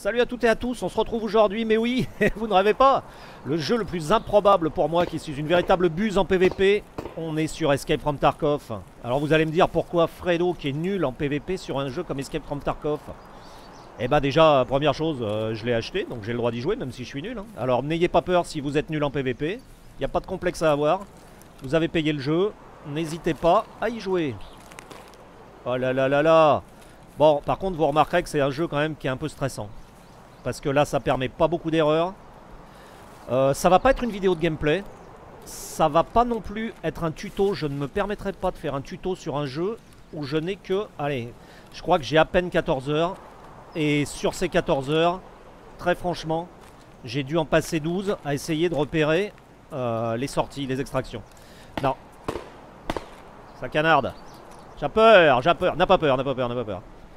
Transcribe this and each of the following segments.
Salut à toutes et à tous, on se retrouve aujourd'hui, mais oui, vous ne rêvez pas. Le jeu le plus improbable pour moi, qui suis une véritable buse en PVP, on est sur Escape from Tarkov. Alors vous allez me dire pourquoi Fredo, qui est nul en PVP sur un jeu comme Escape from Tarkov. Eh bah déjà, première chose, je l'ai acheté, donc j'ai le droit d'y jouer, même si je suis nul. Alors n'ayez pas peur si vous êtes nul en PVP, il n'y a pas de complexe à avoir. Vous avez payé le jeu, n'hésitez pas à y jouer. Oh là là là là. Bon, par contre, vous remarquerez que c'est un jeu quand même qui est un peu stressant. Parce que là, ça permet pas beaucoup d'erreurs. Ça va pas être une vidéo de gameplay. Ça va pas non plus être un tuto. Je ne me permettrai pas de faire un tuto sur un jeu où je n'ai que... Allez, je crois que j'ai à peine 14 heures. Et sur ces 14 heures, très franchement, j'ai dû en passer 12 à essayer de repérer les sorties, les extractions. Non. Ça canarde. J'ai peur, j'ai peur. N'a pas peur, n'a pas peur, n'a pas peur.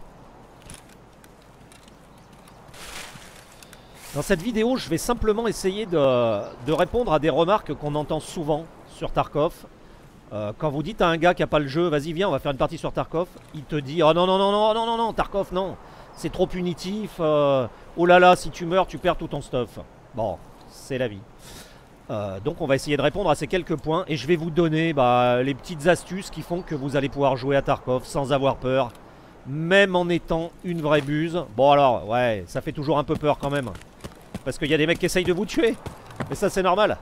Dans cette vidéo, je vais simplement essayer de répondre à des remarques qu'on entend souvent sur Tarkov. Quand vous dites à un gars qui n'a pas le jeu, vas-y viens, on va faire une partie sur Tarkov, il te dit oh non non non non non non non, Tarkov non, c'est trop punitif, oh là là, si tu meurs, tu perds tout ton stuff. Bon, c'est la vie. Donc on va essayer de répondre à ces quelques points et je vais vous donner les petites astuces qui font que vous allez pouvoir jouer à Tarkov sans avoir peur, même en étant une vraie buse. Bon alors, ouais, ça fait toujours un peu peur quand même. Parce qu'il y a des mecs qui essayent de vous tuer. Mais ça c'est normal.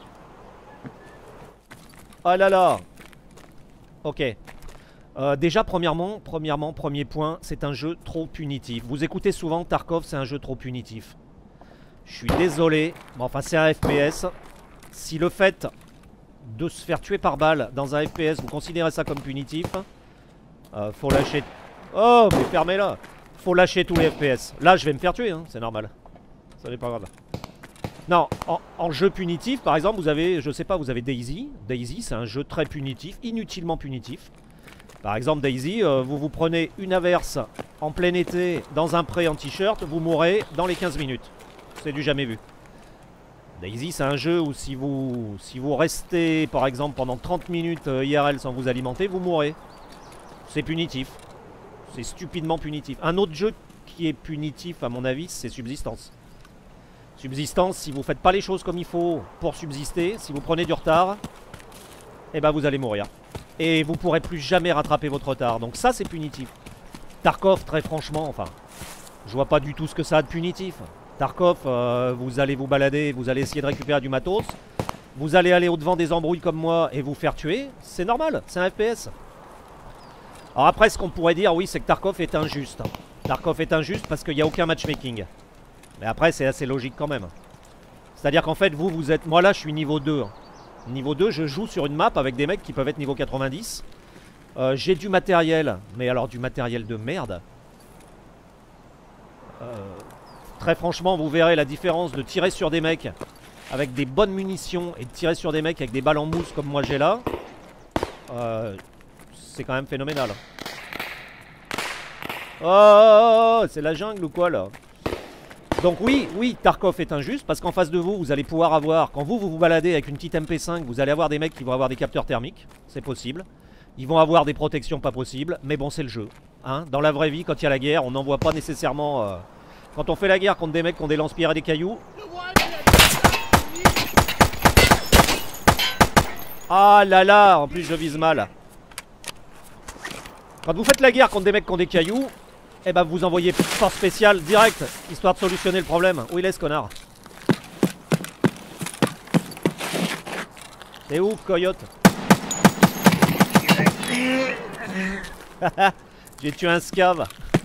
Oh là là. Ok. Déjà premier point, c'est un jeu trop punitif. Vous écoutez souvent Tarkov, c'est un jeu trop punitif. Je suis désolé. Bon, enfin c'est un FPS. Si le fait de se faire tuer par balle dans un FPS, vous considérez ça comme punitif, faut lâcher... Oh mais fermez-la. Faut lâcher tous les FPS. Là je vais me faire tuer, hein, c'est normal. Ça n'est pas grave. Non, en jeu punitif, par exemple, vous avez, je sais pas, vous avez Daisy. Daisy, c'est un jeu très punitif, inutilement punitif. Par exemple, Daisy, vous vous prenez une averse en plein été dans un pré en t-shirt, vous mourrez dans les 15 minutes. C'est du jamais vu. Daisy, c'est un jeu où si vous restez, par exemple, pendant 30 minutes IRL sans vous alimenter, vous mourrez. C'est punitif. C'est stupidement punitif. Un autre jeu qui est punitif, à mon avis, c'est Subsistance. Subsistance, si vous faites pas les choses comme il faut pour subsister, si vous prenez du retard, eh ben vous allez mourir. Et vous pourrez plus jamais rattraper votre retard. Donc ça c'est punitif. Tarkov, très franchement, enfin, je vois pas du tout ce que ça a de punitif. Tarkov, vous allez vous balader, vous allez essayer de récupérer du matos. Vous allez aller au-devant des embrouilles comme moi et vous faire tuer. C'est normal, c'est un FPS. Alors après, ce qu'on pourrait dire, oui, c'est que Tarkov est injuste. Tarkov est injuste parce qu'il n'y a aucun matchmaking. Mais après c'est assez logique quand même. C'est-à-dire qu'en fait vous êtes... Moi là je suis niveau 2. Niveau 2 je joue sur une map avec des mecs qui peuvent être niveau 90. J'ai du matériel. Mais alors du matériel de merde. Très franchement vous verrez la différence de tirer sur des mecs avec des bonnes munitions et de tirer sur des mecs avec des balles en mousse comme moi j'ai là. C'est quand même phénoménal. Oh, c'est la jungle ou quoi là? Donc oui, Tarkov est injuste parce qu'en face de vous, vous allez pouvoir avoir, quand vous vous baladez avec une petite MP5, vous allez avoir des mecs qui vont avoir des capteurs thermiques, c'est possible. Ils vont avoir des protections pas possibles, mais bon c'est le jeu. Hein, dans la vraie vie, quand il y a la guerre, on n'en voit pas nécessairement... Quand on fait la guerre contre des mecs qui ont des lance-pierres et des cailloux... Ah là là, en plus je vise mal. Quand vous faites la guerre contre des mecs qui ont des cailloux... Eh ben vous envoyez force spéciale direct, histoire de solutionner le problème. Où il est ce connard? T'es où, coyote? J'ai tué un scav.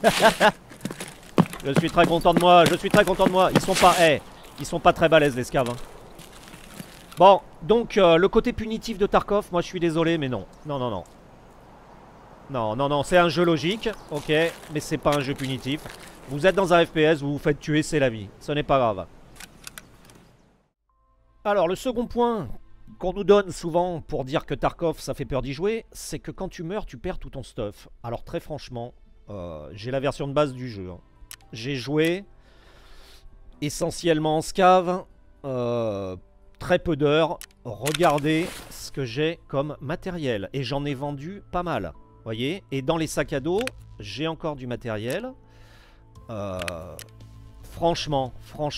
Je suis très content de moi, je suis très content de moi. Ils sont pas, ils sont pas très balèzes les scavs. Hein. Bon, donc le côté punitif de Tarkov, moi je suis désolé, mais non. Non, non, non. Non, non, non, c'est un jeu logique, ok, mais c'est pas un jeu punitif. Vous êtes dans un FPS, vous vous faites tuer, c'est la vie. Ce n'est pas grave. Alors, le second point qu'on nous donne souvent pour dire que Tarkov, ça fait peur d'y jouer, c'est que quand tu meurs, tu perds tout ton stuff. Alors, très franchement, j'ai la version de base du jeu. Hein. J'ai joué essentiellement en scav, très peu d'heures. Regardez ce que j'ai comme matériel. Et j'en ai vendu pas mal. Voyez, et dans les sacs à dos, j'ai encore du matériel. franchement,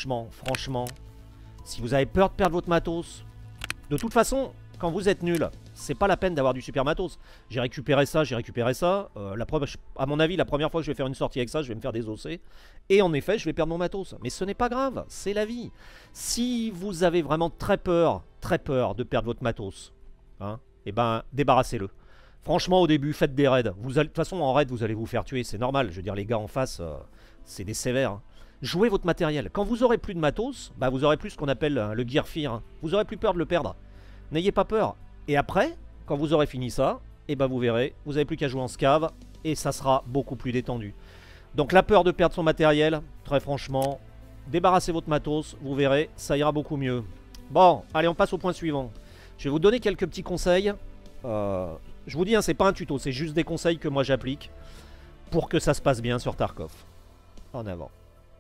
si vous avez peur de perdre votre matos, de toute façon, quand vous êtes nul, c'est pas la peine d'avoir du super matos. J'ai récupéré ça, à mon avis, la première fois que je vais faire une sortie avec ça, je vais me faire désosser. Et en effet, je vais perdre mon matos. Mais ce n'est pas grave, c'est la vie. Si vous avez vraiment très peur de perdre votre matos, hein, et ben, débarrassez-le. Franchement, au début, faites des raids. De toute façon, en raid, vous allez vous faire tuer, c'est normal. Je veux dire, les gars en face, c'est des sévères. Hein. Jouez votre matériel. Quand vous aurez plus de matos, bah, vous aurez plus ce qu'on appelle le gear fear. Hein. Vous aurez plus peur de le perdre. N'ayez pas peur. Et après, quand vous aurez fini ça, et ben vous verrez, vous n'avez plus qu'à jouer en scav et ça sera beaucoup plus détendu. Donc la peur de perdre son matériel, très franchement, débarrassez votre matos, vous verrez, ça ira beaucoup mieux. Bon, allez, on passe au point suivant. Je vais vous donner quelques petits conseils. Je vous dis, hein, c'est pas un tuto, c'est juste des conseils que moi j'applique pour que ça se passe bien sur Tarkov. En avant.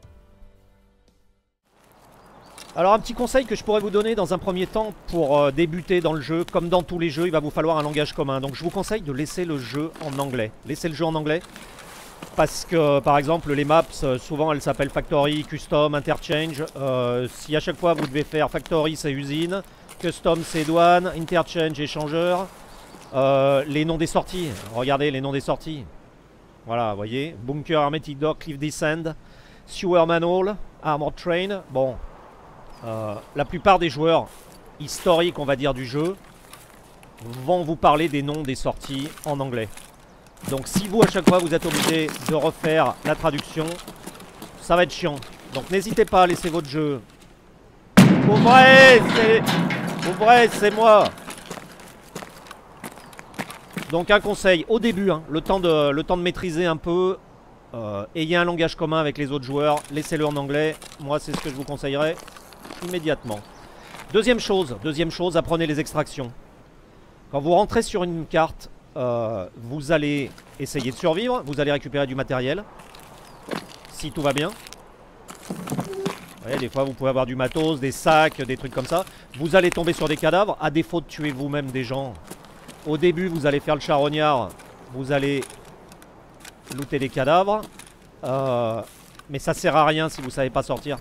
Alors un petit conseil que je pourrais vous donner dans un premier temps pour débuter dans le jeu, comme dans tous les jeux, il va vous falloir un langage commun. Donc je vous conseille de laisser le jeu en anglais. Laissez le jeu en anglais. Parce que par exemple les maps, souvent elles s'appellent Factory, Custom, Interchange. Si à chaque fois vous devez faire Factory c'est usine, Custom c'est douane, Interchange échangeur. Les noms des sorties, regardez les noms des sorties. Voilà, vous voyez, Bunker, Hermetic Dock, Cliff Descend, Sewer Manhole, Armored Train. Bon, la plupart des joueurs historiques, on va dire, du jeu vont vous parler des noms des sorties en anglais. Donc si vous, à chaque fois, vous êtes obligé de refaire la traduction, ça va être chiant. Donc n'hésitez pas à laisser votre jeu. Ouvrez, c'est moi. Donc un conseil, au début, hein, le temps de maîtriser un peu, ayez un langage commun avec les autres joueurs, laissez-le en anglais. Moi, c'est ce que je vous conseillerais immédiatement. Deuxième chose, apprenez les extractions. Quand vous rentrez sur une carte, vous allez essayer de survivre, vous allez récupérer du matériel, si tout va bien. Ouais, des fois vous pouvez avoir du matos, des sacs, des trucs comme ça. Vous allez tomber sur des cadavres, à défaut de tuer vous-même des gens. Au début vous allez faire le charognard, vous allez looter des cadavres. Mais ça sert à rien si vous savez pas sortir.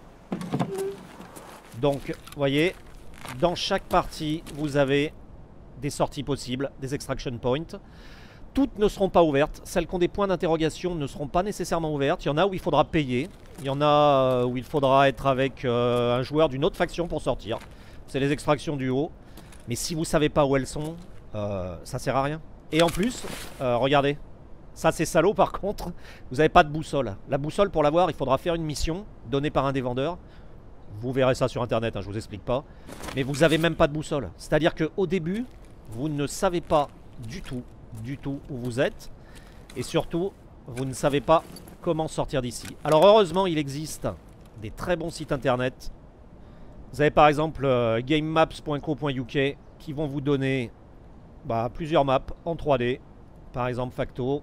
Donc, vous voyez, dans chaque partie, vous avez des sorties possibles, des extraction points. Toutes ne seront pas ouvertes. Celles qui ont des points d'interrogation ne seront pas nécessairement ouvertes. Il y en a où il faudra payer. Il y en a où il faudra être avec un joueur d'une autre faction pour sortir. C'est les extractions du haut. Mais si vous savez pas où elles sont, ça sert à rien. Et en plus, regardez. Ça c'est salaud par contre. Vous n'avez pas de boussole. La boussole, pour l'avoir, il faudra faire une mission donnée par un des vendeurs. Vous verrez ça sur internet, hein, je vous explique pas. Mais vous n'avez même pas de boussole. C'est-à-dire qu'au début, vous ne savez pas du tout où vous êtes. Et surtout, vous ne savez pas comment sortir d'ici. Alors heureusement, il existe des très bons sites internet. Vous avez par exemple gamemaps.co.uk qui vont vous donner plusieurs maps en 3D. Par exemple Facto.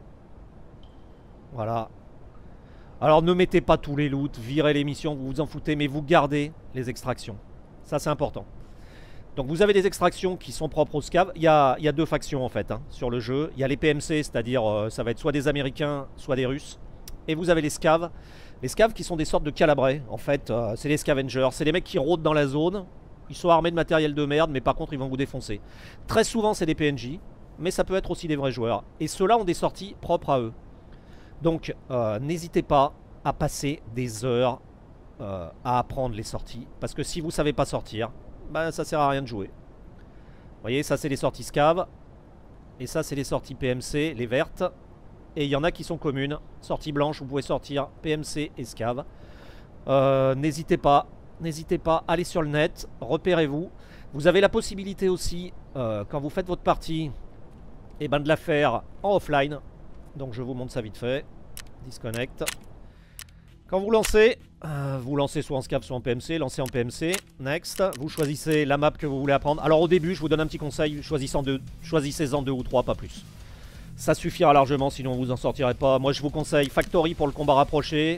Voilà. Alors ne mettez pas tous les loots, virez les missions, vous vous en foutez, mais vous gardez les extractions. Ça c'est important. Donc vous avez des extractions qui sont propres aux scavs. Il y a deux factions en fait hein, sur le jeu. Il y a les PMC, c'est-à-dire ça va être soit des Américains, soit des Russes. Et vous avez les scavs. Les scavs qui sont des sortes de calabrais. En fait, c'est les scavengers. C'est les mecs qui rôdent dans la zone. Ils sont armés de matériel de merde, mais par contre ils vont vous défoncer. Très souvent c'est des PNJ, mais ça peut être aussi des vrais joueurs. Et ceux-là ont des sorties propres à eux. Donc n'hésitez pas à passer des heures à apprendre les sorties. Parce que si vous savez pas sortir, ça sert à rien de jouer. Vous voyez, ça c'est les sorties scav. Et ça c'est les sorties PMC, les vertes. Et il y en a qui sont communes. Sortie blanche, vous pouvez sortir PMC et scav. N'hésitez pas, allez sur le net, repérez-vous. Vous avez la possibilité aussi, quand vous faites votre partie, de la faire en offline. Donc je vous montre ça vite fait. Disconnect. Quand vous lancez soit en scav soit en PMC, lancez en PMC. Next. Vous choisissez la map que vous voulez apprendre. Alors au début, je vous donne un petit conseil, choisissez-en 2 ou 3, pas plus. Ça suffira largement, sinon vous en sortirez pas. Moi je vous conseille Factory pour le combat rapproché.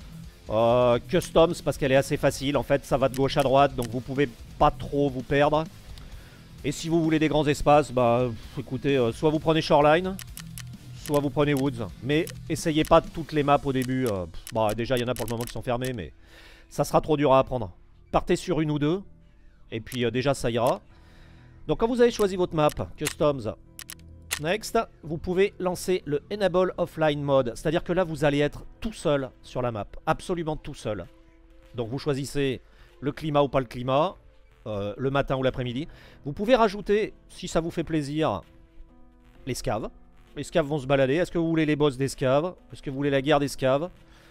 Customs parce qu'elle est assez facile. En fait, ça va de gauche à droite, donc vous pouvez pas trop vous perdre. Et si vous voulez des grands espaces, écoutez, soit vous prenez Shoreline, soit vous prenez Woods. Mais essayez pas toutes les maps au début. Bon, déjà, il y en a pour le moment qui sont fermées, mais ça sera trop dur à apprendre. Partez sur une ou deux, et puis déjà, ça ira. Donc, quand vous avez choisi votre map, Customs, Next, vous pouvez lancer le Enable Offline Mode. C'est-à-dire que là, vous allez être tout seul sur la map. Absolument tout seul. Donc, vous choisissez le climat ou pas le climat, le matin ou l'après-midi. Vous pouvez rajouter, si ça vous fait plaisir, les scaves. Les scaves vont se balader. Est-ce que vous voulez les boss des scaves? Est-ce que vous voulez la guerre des scaves?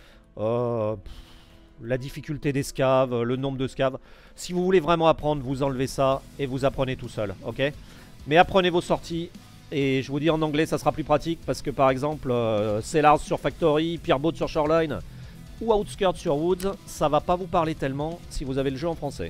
La difficulté des scaves, le nombre de scaves. Si vous voulez vraiment apprendre, vous enlevez ça et vous apprenez tout seul, ok? Mais apprenez vos sorties. Et je vous dis en anglais, ça sera plus pratique parce que par exemple, Cellars sur Factory, Pierboat sur Shoreline ou Outskirts sur Woods, ça va pas vous parler tellement si vous avez le jeu en français.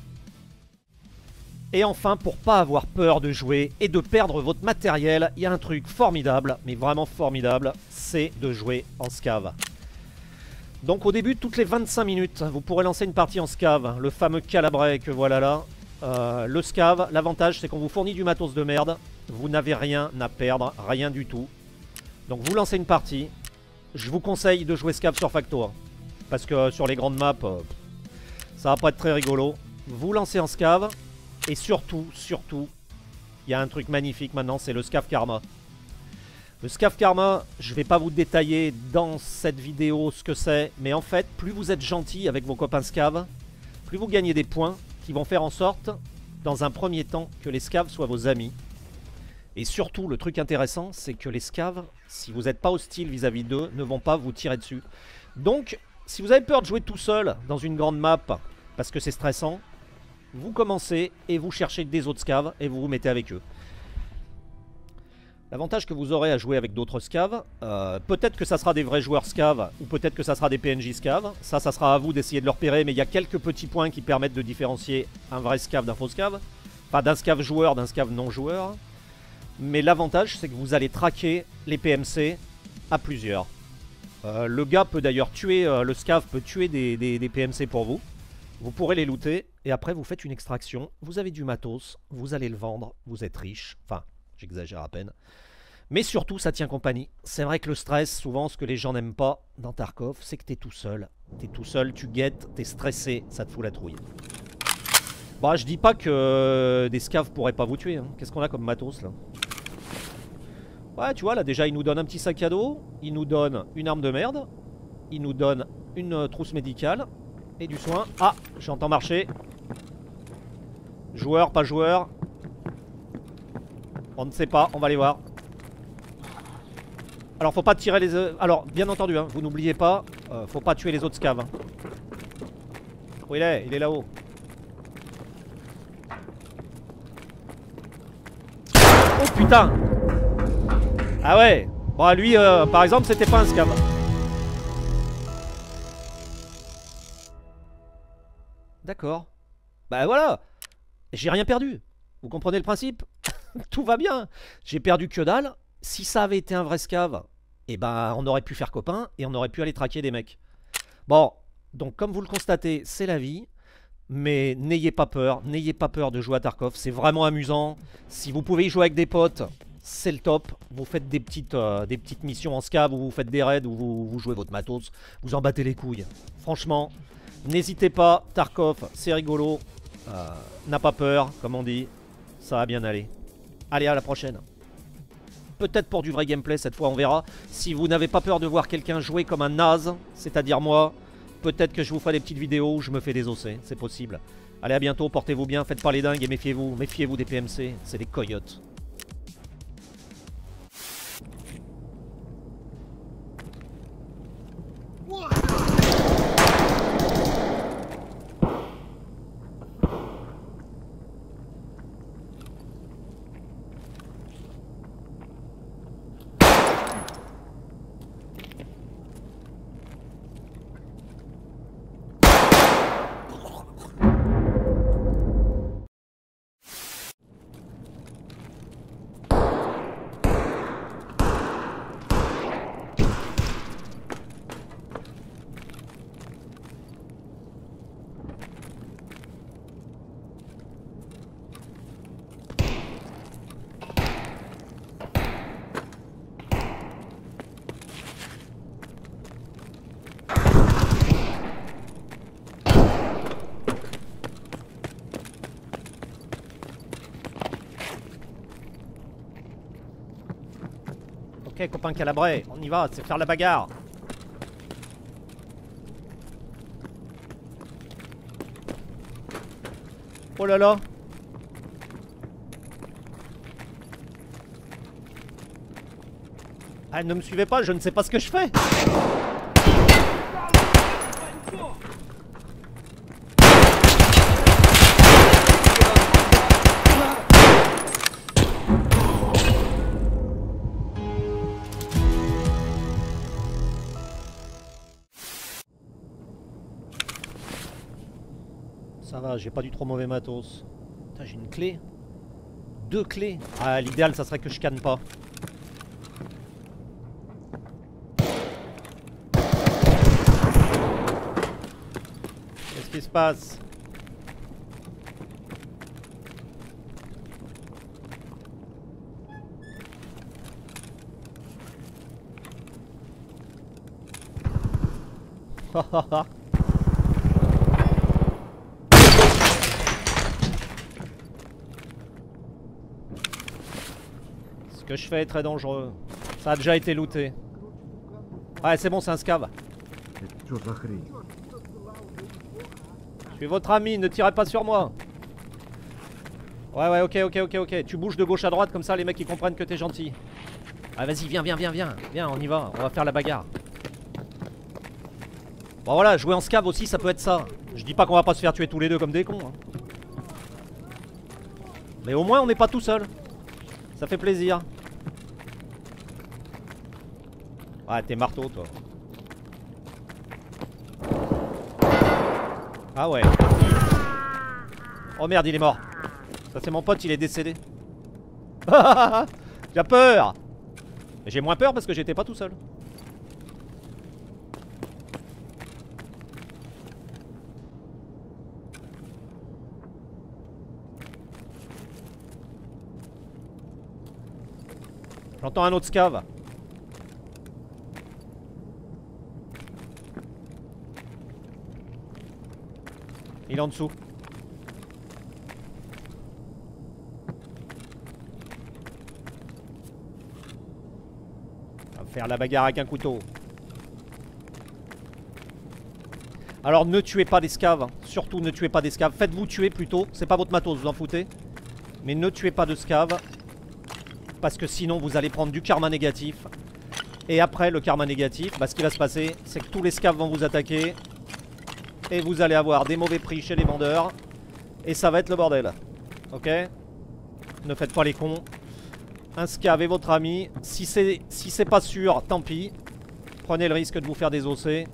Et enfin, pour pas avoir peur de jouer et de perdre votre matériel, il y a un truc formidable, mais vraiment formidable, c'est de jouer en scave. Donc au début, toutes les 25 minutes, vous pourrez lancer une partie en scave, le fameux calabret que voilà là. Le scave, l'avantage c'est qu'on vous fournit du matos de merde, vous n'avez rien à perdre, rien du tout. Donc vous lancez une partie, je vous conseille de jouer scave sur Facto, hein, parce que sur les grandes maps, ça va pas être très rigolo. Vous lancez en scave, et surtout, il y a un truc magnifique maintenant, c'est le Scav Karma. Le Scav Karma, je vais pas vous détailler dans cette vidéo ce que c'est, mais en fait, plus vous êtes gentil avec vos copains Scav, plus vous gagnez des points qui vont faire en sorte, dans un premier temps, que les Scavs soient vos amis. Et surtout, le truc intéressant, c'est que les Scavs, si vous n'êtes pas hostile vis-à-vis d'eux, ne vont pas vous tirer dessus. Donc, si vous avez peur de jouer tout seul dans une grande map, parce que c'est stressant, vous commencez et vous cherchez des autres Scavs et vous vous mettez avec eux. L'avantage que vous aurez à jouer avec d'autres Scavs, peut-être que ça sera des vrais joueurs Scavs ou peut-être que ça sera des PNJ Scavs. Ça sera à vous d'essayer de le repérer, mais il y a quelques petits points qui permettent de différencier un vrai Scav d'un faux Scav. Enfin, d'un Scav joueur, d'un Scav non joueur. Mais l'avantage, c'est que vous allez traquer les PMC à plusieurs. Le gars peut d'ailleurs tuer, le Scav peut tuer des PMC pour vous. Vous pourrez les looter et après vous faites une extraction. Vous avez du matos, vous allez le vendre, vous êtes riche. Enfin, j'exagère à peine. Mais surtout, ça tient compagnie. C'est vrai que le stress, souvent, ce que les gens n'aiment pas dans Tarkov, c'est que t'es tout seul. T'es tout seul, tu guettes, t'es stressé, ça te fout la trouille. Bah, je dis pas que des scavs pourraient pas vous tuer. Hein. Qu'est-ce qu'on a comme matos, là? Ouais, tu vois, là, déjà, il nous donne un petit sac à dos. Il nous donne une arme de merde. Il nous donne une trousse médicale. Et du soin. Ah, j'entends marcher. Joueur, pas joueur. On ne sait pas, on va aller voir. Alors faut pas tirer les... Alors bien entendu hein, vous n'oubliez pas, faut pas tuer les autres scavs hein. Où il est là-haut. Oh putain. Ah ouais. Bon lui par exemple c'était pas un scav. D'accord. Bah voilà. J'ai rien perdu. Vous comprenez le principe? Tout va bien. J'ai perdu que dalle. Si ça avait été un vrai scav, eh ben on aurait pu faire copain et on aurait pu aller traquer des mecs. Bon, donc comme vous le constatez, c'est la vie. Mais n'ayez pas peur de jouer à Tarkov. C'est vraiment amusant. Si vous pouvez y jouer avec des potes, c'est le top. Vous faites des petites missions en scav, ou vous faites des raids, ou vous jouez votre matos. Vous en battez les couilles. Franchement, n'hésitez pas. Tarkov, c'est rigolo. N'a pas peur, comme on dit. Ça va bien aller. Allez, à la prochaine. Peut-être pour du vrai gameplay cette fois, on verra. Si vous n'avez pas peur de voir quelqu'un jouer comme un naze, c'est-à-dire moi, peut-être que je vous ferai des petites vidéos où je me fais désosser, c'est possible. Allez, à bientôt, portez-vous bien, faites pas les dingues et méfiez-vous des PMC, c'est des coyotes. Ok, copain Calabrais, on y va, c'est faire la bagarre. Oh là là. Ah, ne me suivez pas, je ne sais pas ce que je fais. Ça va, j'ai pas du trop mauvais matos. Putain, j'ai une clé. 2 clés. Ah, l'idéal, ça serait que je canne pas. Qu'est-ce qui se passe? Ce que je fais est très dangereux. Ça a déjà été looté. Ouais, c'est bon, c'est un scav. Je suis votre ami, ne tirez pas sur moi. Ouais, ok. Tu bouges de gauche à droite, comme ça les mecs ils comprennent que t'es gentil. Ah, vas-y, viens. Viens, on y va, on va faire la bagarre. Bon, voilà, jouer en scav aussi, ça peut être ça. Je dis pas qu'on va pas se faire tuer tous les deux comme des cons. Hein. Mais au moins, on n'est pas tout seul. Ça fait plaisir. Ouais, t'es marteau, toi. Ah ouais. Oh merde, il est mort. Ça, c'est mon pote, il est décédé. J'ai peur. Mais j'ai moins peur parce que j'étais pas tout seul. J'entends un autre scav. Il est en dessous. On va faire la bagarre avec un couteau. Alors ne tuez pas des scaves. Hein. Surtout ne tuez pas des scaves. Faites-vous tuer plutôt. C'est pas votre matos, vous en foutez. Mais ne tuez pas de scaves. Parce que sinon vous allez prendre du karma négatif. Et après le karma négatif, bah, ce qui va se passer, c'est que tous les scaves vont vous attaquer. Et vous allez avoir des mauvais prix chez les vendeurs. Et ça va être le bordel. Ok? Ne faites pas les cons. Un scav est votre ami. Si c'est pas sûr, tant pis. Prenez le risque de vous faire désosser.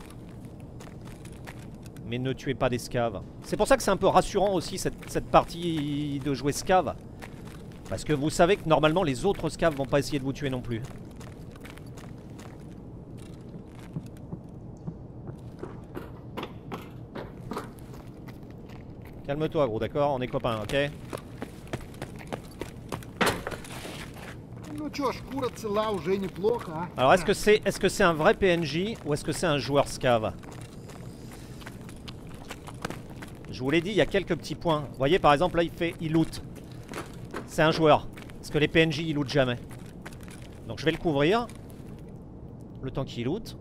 Mais ne tuez pas des scaves. C'est pour ça que c'est un peu rassurant aussi cette partie de jouer scav. Parce que vous savez que normalement les autres scavs vont pas essayer de vous tuer non plus. Calme-toi gros, d'accord? On est copains, ok? Alors est-ce que c'est un vrai PNJ ou est-ce que c'est un joueur scav? Je vous l'ai dit, il y a quelques petits points. Vous voyez par exemple là il loot. C'est un joueur. Parce que les PNJ ils lootent jamais. Donc je vais le couvrir. Le temps qu'il loot.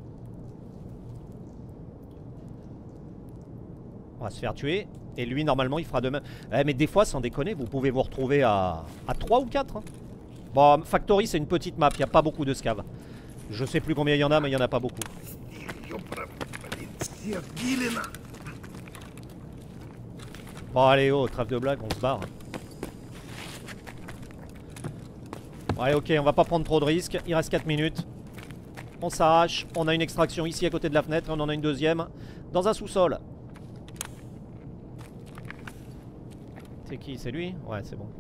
On va se faire tuer. Et lui normalement il fera de même. Mais des fois sans déconner vous pouvez vous retrouver à 3 ou 4 hein. Bon Factory c'est une petite map. Il n'y a pas beaucoup de scavs. Je sais plus combien il y en a mais il n'y en a pas beaucoup. Bon allez oh trêve de blague on se barre. Ouais ok on va pas prendre trop de risques. Il reste 4 minutes. On s'arrache. On a une extraction ici à côté de la fenêtre. On en a une deuxième dans un sous-sol. C'est qui? C'est lui? Ouais c'est bon.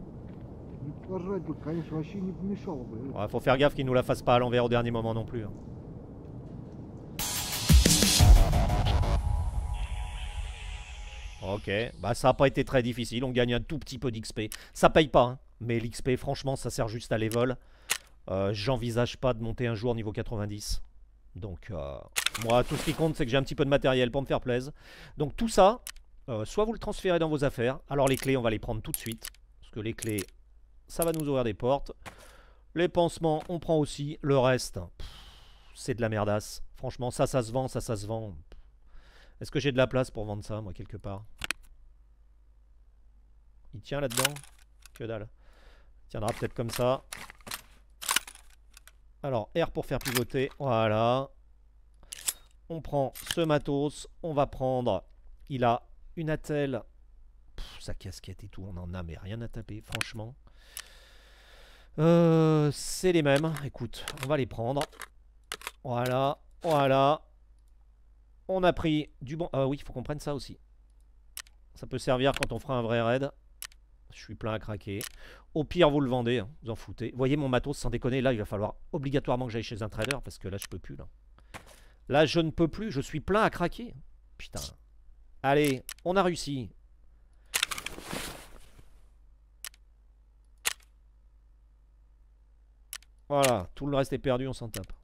Ouais, faut faire gaffe qu'il nous la fasse pas à l'envers au dernier moment non plus. Ok, bah ça a pas été très difficile, on gagne un tout petit peu d'XP. Ça paye pas, hein. Mais l'XP franchement ça sert juste à level. J'envisage pas de monter un jour niveau 90. Donc moi tout ce qui compte c'est que j'ai un petit peu de matériel pour me faire plaisir. Donc tout ça, soit vous le transférez dans vos affaires. Alors les clés on va les prendre tout de suite. Parce que les clés ça va nous ouvrir des portes. Les pansements, on prend aussi. Le reste, c'est de la merdasse. Franchement, ça se vend, ça se vend. Est-ce que j'ai de la place pour vendre ça, moi, quelque part? Il tient là-dedans? Que dalle. Il tiendra peut-être comme ça. Alors, R pour faire pivoter. Voilà. On prend ce matos. On va prendre... Il a une attelle. Sa casquette et tout, on en a, mais rien à taper, franchement. C'est les mêmes. Écoute, on va les prendre. Voilà, voilà. On a pris du bon... Ah oui, il faut qu'on prenne ça aussi. Ça peut servir quand on fera un vrai raid. Je suis plein à craquer. Au pire, vous le vendez, hein, vous en foutez. Vous voyez mon matos, sans déconner, là, il va falloir obligatoirement que j'aille chez un trader, parce que là, je peux plus, là. Là, je ne peux plus, je suis plein à craquer. Putain. Allez, on a réussi. Voilà, tout le reste est perdu, on s'en tape.